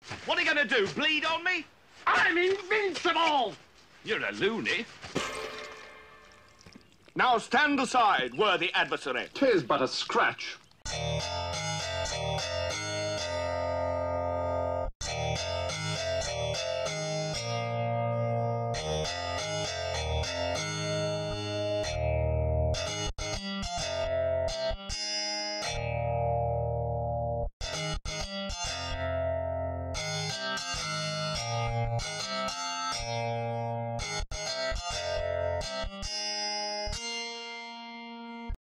What are you going to do, bleed on me? I'm invincible! You're a loony. Now stand aside, worthy adversary. 'Tis but a scratch.